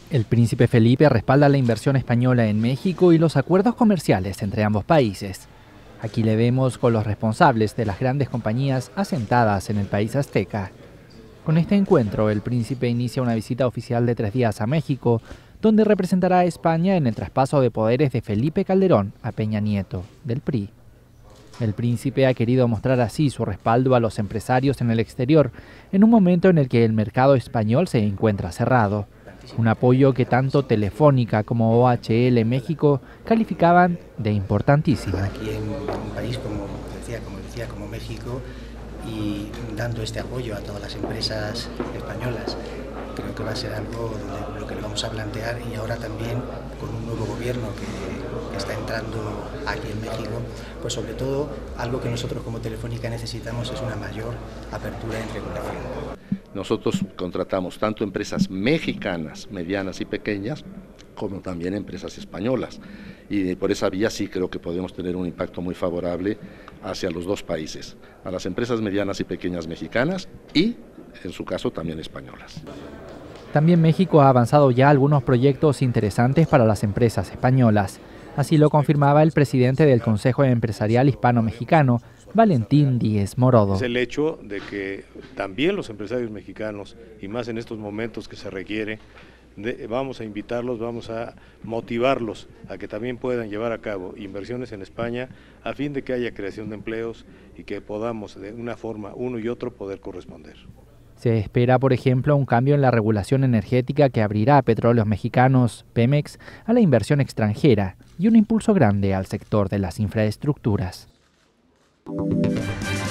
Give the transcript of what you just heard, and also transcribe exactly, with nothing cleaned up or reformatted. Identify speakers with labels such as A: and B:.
A: El príncipe Felipe respalda la inversión española en México y los acuerdos comerciales entre ambos países. Aquí le vemos con los responsables de las grandes compañías asentadas en el país azteca. Con este encuentro, el príncipe inicia una visita oficial de tres días a México, donde representará a España en el traspaso de poderes de Felipe Calderón a Peña Nieto, del P R I. El príncipe ha querido mostrar así su respaldo a los empresarios en el exterior, en un momento en el que el mercado español se encuentra cerrado. Un apoyo que tanto Telefónica como O H L México calificaban de importantísimo.
B: Aquí en un país como decía, como decía, como México, y dando este apoyo a todas las empresas españolas, creo que va a ser algo de lo que le vamos a plantear, y ahora también con un nuevo gobierno que, que está entrando aquí en México, pues sobre todo algo que nosotros como Telefónica necesitamos es una mayor apertura en regulación.
C: Nosotros contratamos tanto empresas mexicanas, medianas y pequeñas, como también empresas españolas. Y por esa vía sí creo que podemos tener un impacto muy favorable hacia los dos países, a las empresas medianas y pequeñas mexicanas y, en su caso, también españolas.
A: También México ha avanzado ya algunos proyectos interesantes para las empresas españolas. Así lo confirmaba el presidente del Consejo Empresarial Hispano-Mexicano, Valentín Díez Morodo.
D: Es el hecho de que también los empresarios mexicanos, y más en estos momentos que se requiere, de, vamos a invitarlos, vamos a motivarlos a que también puedan llevar a cabo inversiones en España a fin de que haya creación de empleos y que podamos de una forma uno y otro poder corresponder.
A: Se espera, por ejemplo, un cambio en la regulación energética que abrirá a Petróleos Mexicanos, Pemex, a la inversión extranjera y un impulso grande al sector de las infraestructuras.